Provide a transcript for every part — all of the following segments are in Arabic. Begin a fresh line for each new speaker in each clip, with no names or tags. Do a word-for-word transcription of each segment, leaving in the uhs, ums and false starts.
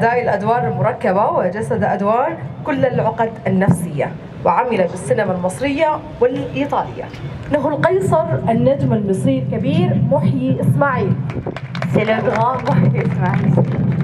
أداء الأدوار المركبة وجسد أدوار كل العقد النفسية، وعمل بالسينما المصرية والإيطالية. إنه القيصر النجم المصري الكبير محيي إسماعيل.
سيلوغرام محيي إسماعيل.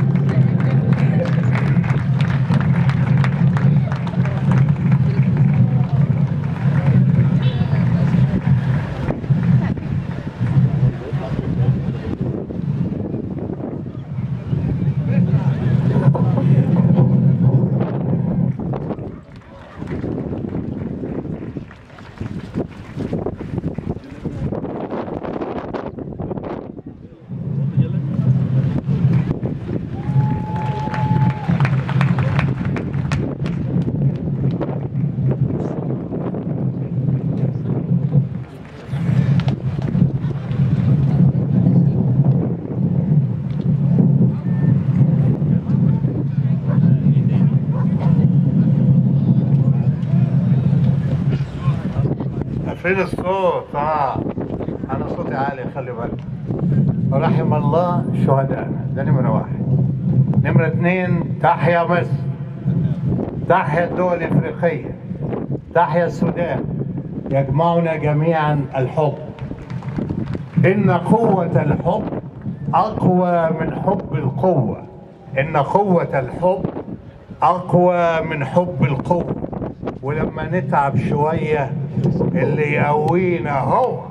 فين الصوت؟ اه انا صوتي عالي، خلي بالك. رحم الله شهدائنا، ده نمرة واحد. نمرة اتنين، تحيا مصر، تحيا الدول الافريقية، تحيا السودان. يجمعنا جميعا الحب، ان قوة الحب اقوى من حب القوة، ان قوة الحب اقوى من حب القوة. ولما نتعب شوية اللي يقوينا هو.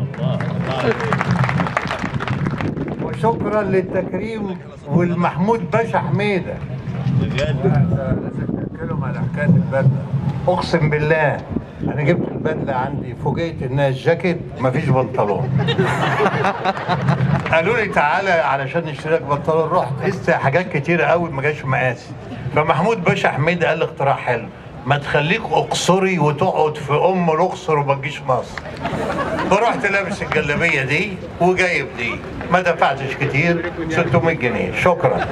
وشكرا للتكريم والمحمود باشا حميدة. لازم تتكلم على حكاية البدلة. اقسم بالله انا جبت البدلة عندي، فوجئت انها الجاكيت مفيش بنطلون. قالوا لي تعالى علشان نشتري لك بنطلون، رحت قست حاجات كتيرة قوي ما جاش مقاسي. فمحمود باشا حميدة قال لي اقتراح حلو، ما تخليك اقصري وتقعد في ام الاقصر وما تجيش مصر. فرحت لابس الجلابيه دي وجايب دي، ما دفعتش كتير، ستمية جنيه. شكرا.